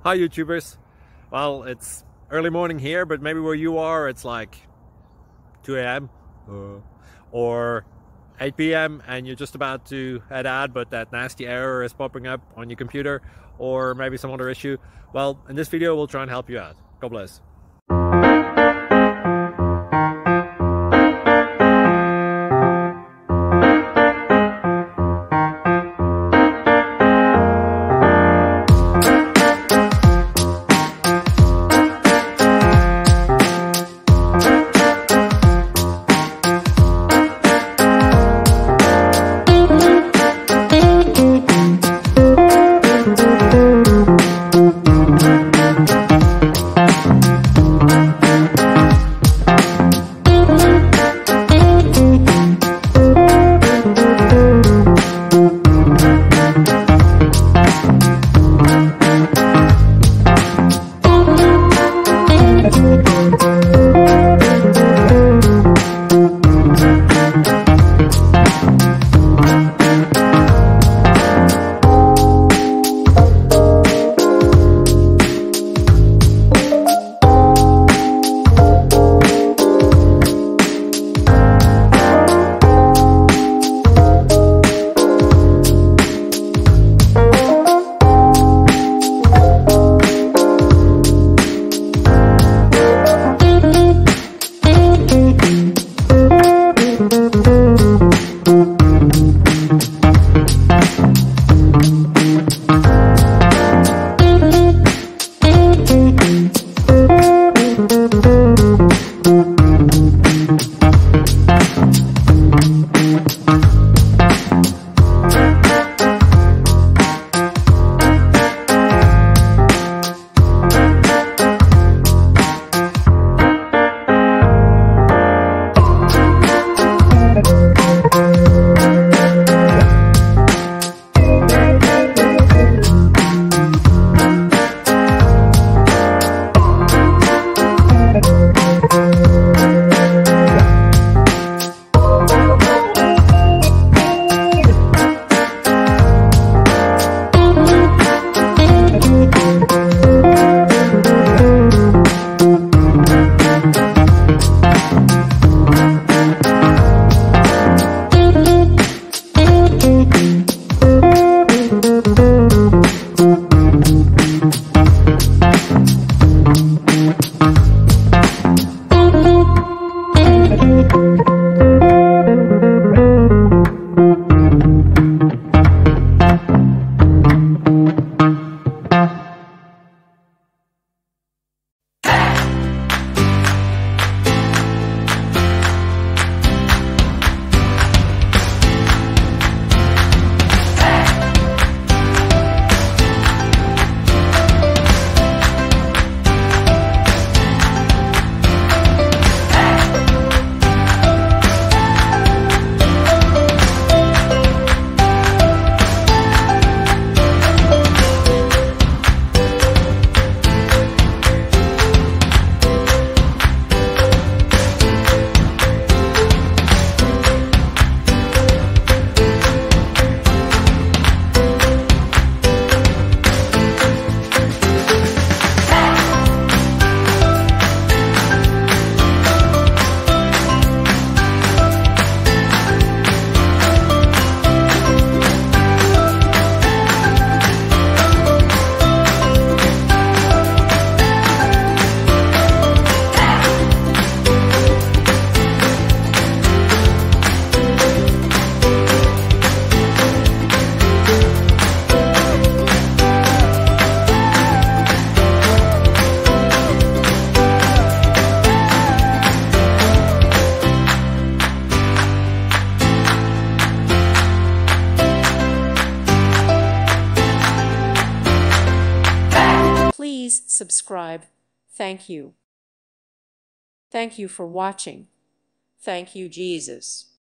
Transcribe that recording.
Hi YouTubers. Well, it's early morning here, but maybe where you are it's like 2 a.m. or 8 p.m. and you're just about to head out, but that nasty error is popping up on your computer, or maybe some other issue. Well, in this video we'll try and help you out. God bless. Please subscribe. Thank you. Thank you for watching. Thank you, Jesus.